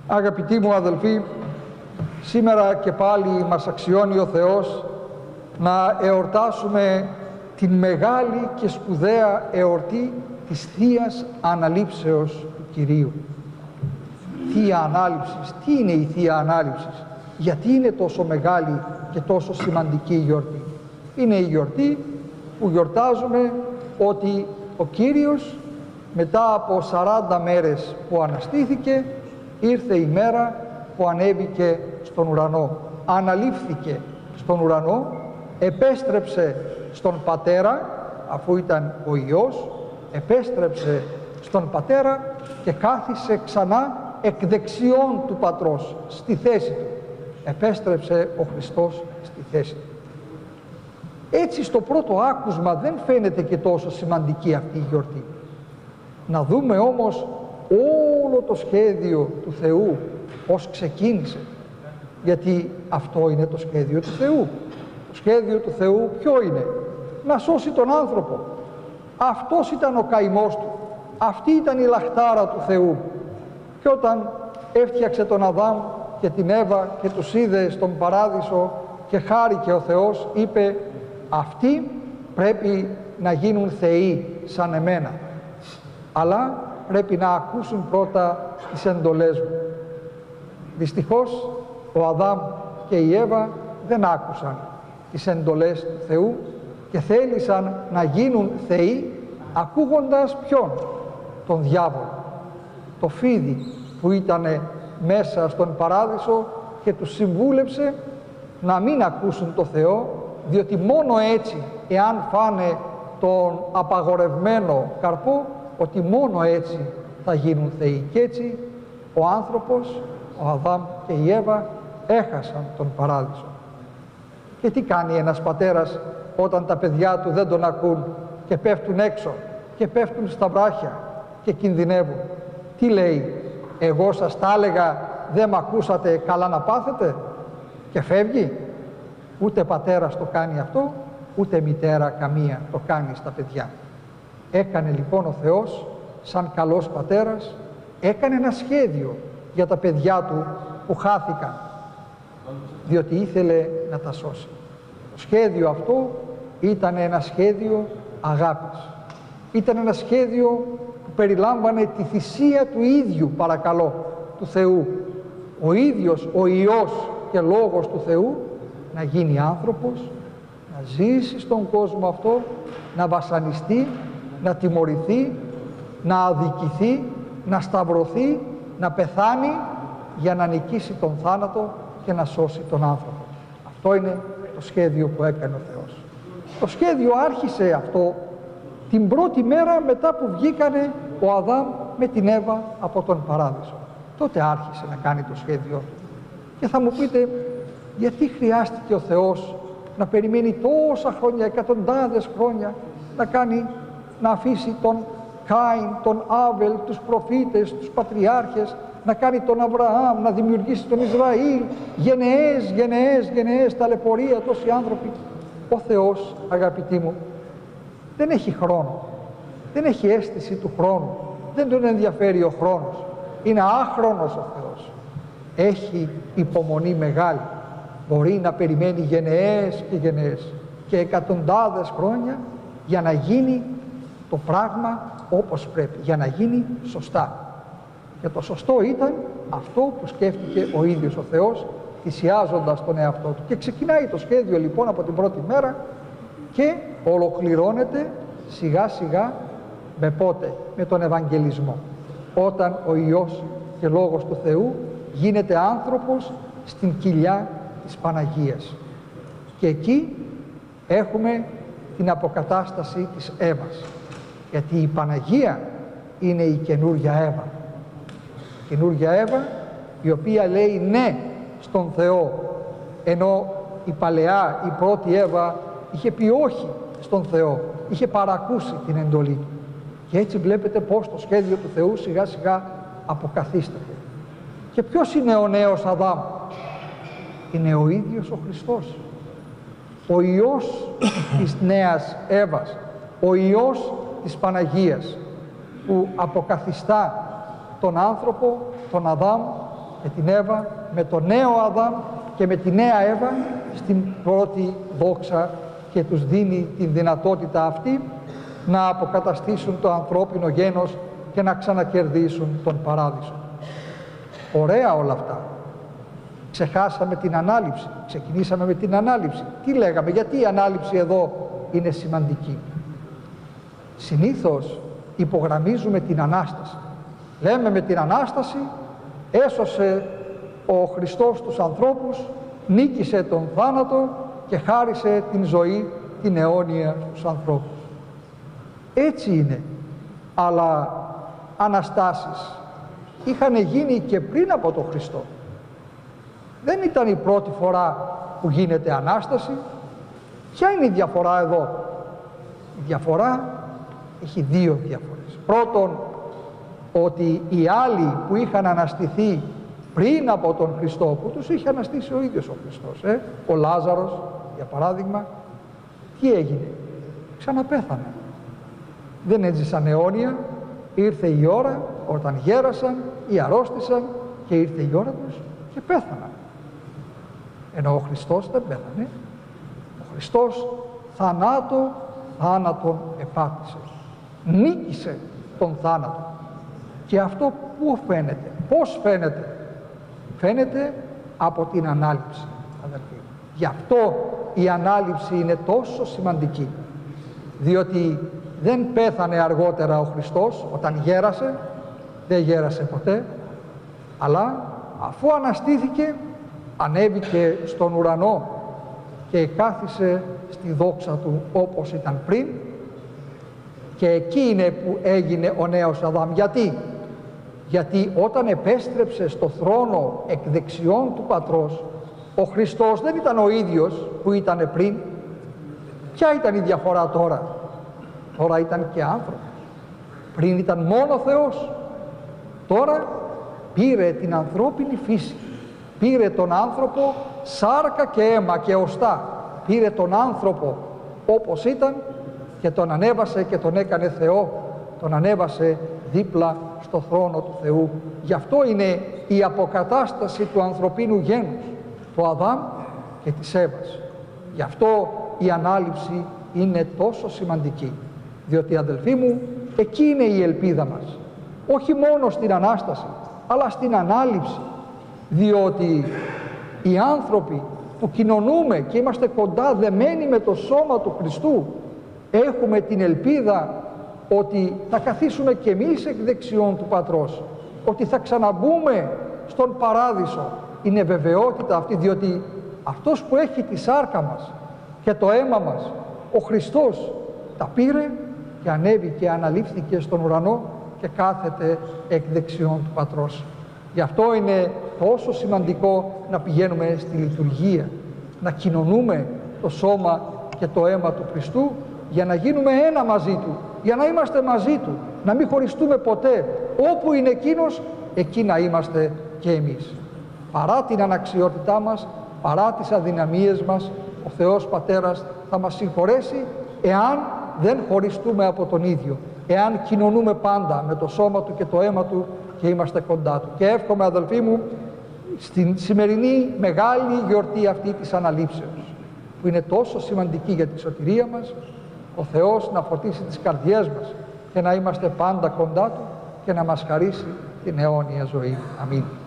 Αγαπητοί μου αδελφοί, σήμερα και πάλι μας αξιώνει ο Θεός να εορτάσουμε την μεγάλη και σπουδαία εορτή της Θείας Αναλήψεως του Κυρίου. Θεία Ανάληψης. Τι είναι η Θεία Ανάληψης? Γιατί είναι τόσο μεγάλη και τόσο σημαντική η γιορτή? Είναι η γιορτή που γιορτάζουμε ότι ο Κύριος μετά από 40 μέρες που αναστήθηκε, ήρθε η μέρα που ανέβηκε στον ουρανό. Αναλήφθηκε στον ουρανό, επέστρεψε στον Πατέρα, αφού ήταν ο Υιός, επέστρεψε στον Πατέρα και κάθισε ξανά εκ δεξιών του Πατρός, στη θέση του. Επέστρεψε ο Χριστός στη θέση του. Έτσι στο πρώτο άκουσμα δεν φαίνεται και τόσο σημαντική αυτή η γιορτή. Να δούμε όμως όλο το σχέδιο του Θεού πώς ξεκίνησε. Γιατί αυτό είναι το σχέδιο του Θεού. Το σχέδιο του Θεού ποιο είναι? Να σώσει τον άνθρωπο. Αυτός ήταν ο καημός του. Αυτή ήταν η λαχτάρα του Θεού. Και όταν έφτιαξε τον Αδάμ και την Εύα και τους είδε στον παράδεισο και χάρηκε ο Θεός, είπε αυτοί πρέπει να γίνουν θεοί σαν εμένα. Αλλά πρέπει να ακούσουν πρώτα τις εντολές μου. Δυστυχώς ο Αδάμ και η Εύα δεν άκουσαν τις εντολές του Θεού και θέλησαν να γίνουν θεοί ακούγοντας ποιον? Τον διάβολο, το φίδι που ήταν μέσα στον παράδεισο και τους συμβούλεψε να μην ακούσουν το Θεό, διότι μόνο έτσι, εάν φάνε τον απαγορευμένο καρπό, ότι μόνο έτσι θα γίνουν θεοί. Και έτσι ο άνθρωπος, ο Αδάμ και η Εύα έχασαν τον παράδεισο. Και τι κάνει ένας πατέρας όταν τα παιδιά του δεν τον ακούν και πέφτουν έξω και πέφτουν στα βράχια και κινδυνεύουν? Τι λέει? Εγώ σας τα έλεγα, δεν μ' ακούσατε, καλά να πάθετε? Και φεύγει. Ούτε πατέρας το κάνει αυτό, ούτε μητέρα καμία το κάνει στα παιδιά. Έκανε λοιπόν ο Θεός, σαν καλός πατέρας, έκανε ένα σχέδιο για τα παιδιά του που χάθηκαν, διότι ήθελε να τα σώσει. Το σχέδιο αυτό ήταν ένα σχέδιο αγάπης. Ήταν ένα σχέδιο που περιλάμβανε τη θυσία του ίδιου, παρακαλώ, του Θεού. Ο ίδιος, ο Υιός και Λόγος του Θεού, να γίνει άνθρωπος, να ζήσει στον κόσμο αυτό, να βασανιστεί, να τιμωρηθεί, να αδικηθεί, να σταυρωθεί, να πεθάνει για να νικήσει τον θάνατο και να σώσει τον άνθρωπο. Αυτό είναι το σχέδιο που έκανε ο Θεός. Το σχέδιο άρχισε αυτό την πρώτη μέρα μετά που βγήκανε ο Αδάμ με την Εύα από τον παράδεισο. Τότε άρχισε να κάνει το σχέδιο του. Και θα μου πείτε, γιατί χρειάστηκε ο Θεός να περιμένει τόσα χρόνια, εκατοντάδες χρόνια, να αφήσει τον Κάιν, τον Άβελ, τους προφήτες, τους πατριάρχες, να κάνει τον Αβραάμ, να δημιουργήσει τον Ισραήλ, γενεές, ταλαιπωρία, τόσοι άνθρωποι? Ο Θεός, αγαπητοί μου, δεν έχει χρόνο, δεν έχει αίσθηση του χρόνου, δεν τον ενδιαφέρει ο χρόνος, είναι άχρονος ο Θεός. Έχει υπομονή μεγάλη, μπορεί να περιμένει γενεές και εκατοντάδες χρόνια για να γίνει το πράγμα όπως πρέπει, για να γίνει σωστά. Και το σωστό ήταν αυτό που σκέφτηκε ο ίδιος ο Θεός, θυσιάζοντας τον εαυτό του. Και ξεκινάει το σχέδιο λοιπόν από την πρώτη μέρα και ολοκληρώνεται σιγά σιγά με πότε? Με τον Ευαγγελισμό. Όταν ο Υιός και Λόγος του Θεού γίνεται άνθρωπος στην κοιλιά της Παναγίας. Και εκεί έχουμε την αποκατάσταση της Εύας. Γιατί η Παναγία είναι η καινούργια Εύα. Η καινούργια Εύα η οποία λέει ναι στον Θεό, ενώ η παλαιά, η πρώτη Εύα είχε πει όχι στον Θεό, είχε παρακούσει την εντολή του. Και έτσι βλέπετε πως το σχέδιο του Θεού σιγά σιγά αποκαθίσταται. Και ποιος είναι ο νέος Αδάμ? Είναι ο ίδιος ο Χριστός, ο Υιός της νέας Εύας, ο Υιός της Παναγίας, που αποκαθιστά τον άνθρωπο, τον Αδάμ, με την Εύα, με τον νέο Αδάμ και με τη νέα Εύα στην πρώτη δόξα και τους δίνει την δυνατότητα αυτή να αποκαταστήσουν το ανθρώπινο γένος και να ξανακερδίσουν τον Παράδεισο. Ωραία όλα αυτά. Ξεχάσαμε την ανάληψη. Ξεκινήσαμε με την ανάληψη. Τι λέγαμε, γιατί η ανάληψη εδώ είναι σημαντική? Συνήθως υπογραμμίζουμε την Ανάσταση. Λέμε με την Ανάσταση έσωσε ο Χριστός τους ανθρώπους, νίκησε τον θάνατο και χάρισε την ζωή την αιώνια στους ανθρώπους. Έτσι είναι, αλλά Αναστάσεις είχαν γίνει και πριν από τον Χριστό. Δεν ήταν η πρώτη φορά που γίνεται Ανάσταση. Ποια είναι η διαφορά εδώ? Η διαφορά έχει δύο διαφορές. Πρώτον, ότι οι άλλοι που είχαν αναστηθεί πριν από τον Χριστό, που τους είχε αναστήσει ο ίδιος ο Χριστός, ο Λάζαρος για παράδειγμα, τι έγινε? Ξαναπέθανε. Δεν έζησαν αιώνια, ήρθε η ώρα όταν γέρασαν ή αρρώστησαν και ήρθε η ώρα τους και πέθαναν. Ενώ ο Χριστός δεν πέθανε. Ο Χριστός θάνατον επάτησε. Νίκησε τον θάνατο. Και αυτό πού φαίνεται? Πώς φαίνεται? Φαίνεται από την ανάληψη, αδελφοί. Γι' αυτό η ανάληψη είναι τόσο σημαντική. Διότι δεν πέθανε αργότερα ο Χριστός όταν γέρασε, δεν γέρασε ποτέ, αλλά αφού αναστήθηκε, ανέβηκε στον ουρανό και κάθισε στη δόξα του όπως ήταν πριν, και εκεί είναι που έγινε ο νέος Αδάμ. Γιατί όταν επέστρεψε στο θρόνο εκ δεξιών του Πατρός, ο Χριστός δεν ήταν ο ίδιος που ήταν πριν. Ποια ήταν η διαφορά τώρα? Τώρα ήταν και άνθρωπος. Πριν ήταν μόνο Θεός. Τώρα πήρε την ανθρώπινη φύση. Πήρε τον άνθρωπο σάρκα και αίμα και οστά. Πήρε τον άνθρωπο όπως ήταν και τον ανέβασε και τον έκανε Θεό. Τον ανέβασε δίπλα στο θρόνο του Θεού. Γι' αυτό είναι η αποκατάσταση του ανθρωπίνου γένους, του Αδάμ και της Εύας. Γι' αυτό η ανάληψη είναι τόσο σημαντική. Διότι, αδελφοί μου, εκεί είναι η ελπίδα μας. Όχι μόνο στην Ανάσταση, αλλά στην ανάληψη. Διότι οι άνθρωποι που κοινωνούμε και είμαστε κοντά δεμένοι με το σώμα του Χριστού, έχουμε την ελπίδα ότι θα καθίσουμε κι εμείς εκ δεξιών του Πατρός, ότι θα ξαναμπούμε στον Παράδεισο. Είναι βεβαιότητα αυτή, διότι αυτός που έχει τη σάρκα μας και το αίμα μας, ο Χριστός, τα πήρε και ανέβηκε και αναλήφθηκε στον ουρανό και κάθεται εκ δεξιών του Πατρός. Γι' αυτό είναι τόσο σημαντικό να πηγαίνουμε στη λειτουργία, να κοινωνούμε το σώμα και το αίμα του Χριστού, για να γίνουμε ένα μαζί Του, για να είμαστε μαζί Του, να μην χωριστούμε ποτέ. Όπου είναι Εκείνος, εκεί να είμαστε και εμείς. Παρά την αναξιότητά μας, παρά τις αδυναμίες μας, ο Θεός Πατέρας θα μας συγχωρέσει εάν δεν χωριστούμε από τον ίδιο, εάν κοινωνούμε πάντα με το σώμα Του και το αίμα Του και είμαστε κοντά Του. Και εύχομαι, αδελφοί μου, στην σημερινή μεγάλη γιορτή αυτή της Αναλήψεως, που είναι τόσο σημαντική για τη σωτηρία μας, ο Θεός να φωτίσει τις καρδιές μας και να είμαστε πάντα κοντά Του και να μας χαρίσει την αιώνια ζωή. Αμήν.